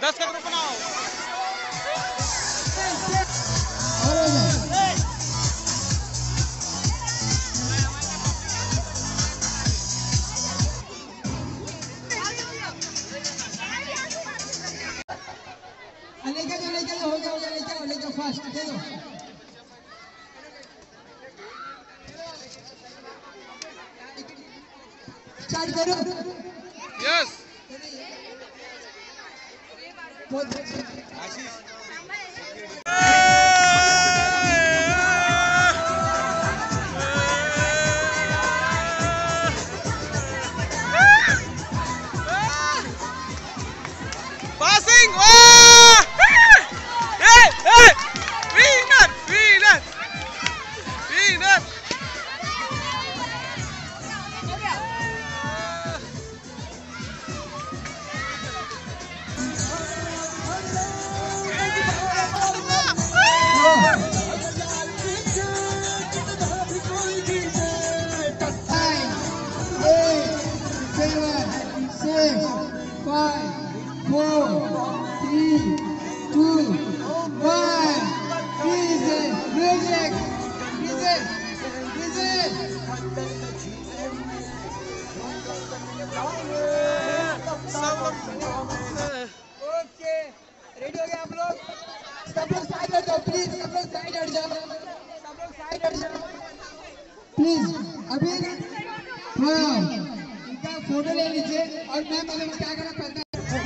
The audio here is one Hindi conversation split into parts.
10 का ग्रुप बनाओ। लेके हो गया लेके फास्ट दे दो। स्टार्ट करो। Yes Ashish passing okay ready हो गए आप लोग? सब लोग साइड हट जाओ प्लीज। सब लोग साइड हट जाओ प्लीज। अभी हाँ इनका फोटो ले लीजिए और मैम अगर क्या करना पड़ता है।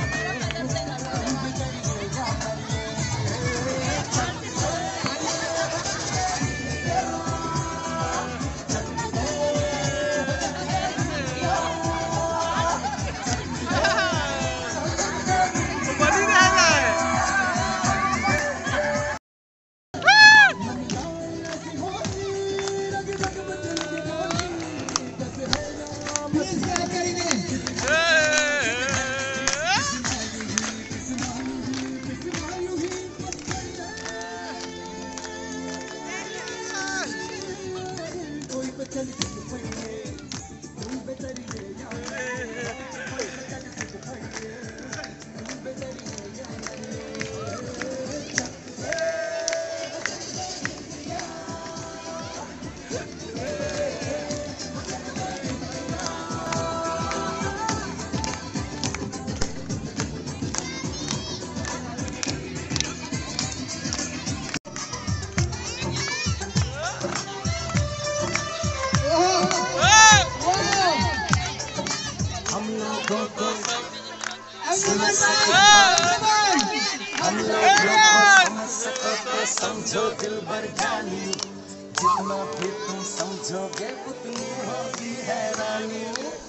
समझो दिल भर जानी, जितना भी तुम समझोगे उतनी होगी हैरानी।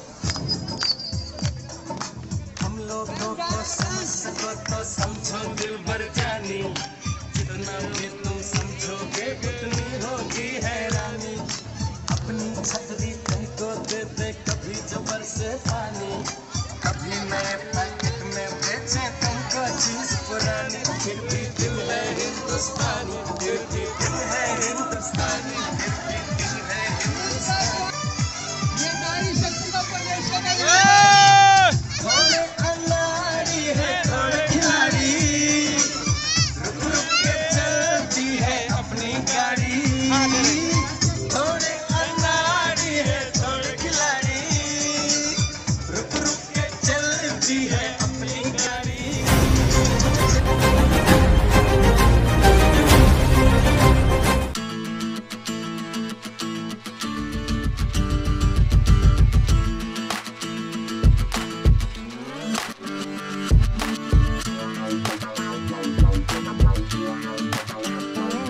हम लोगों को समझ सको तो समझो दिल भर जानी, जितना भी तुम समझोगे उतनी होगी हैरानी। अपनी छतरी तुमको दे दे कभी जबर से पानी, कभी नए पैकेट में बेचे तुमको चीज पुरानी, फिर भी दिल है हिंदुस्तानी, फिर भी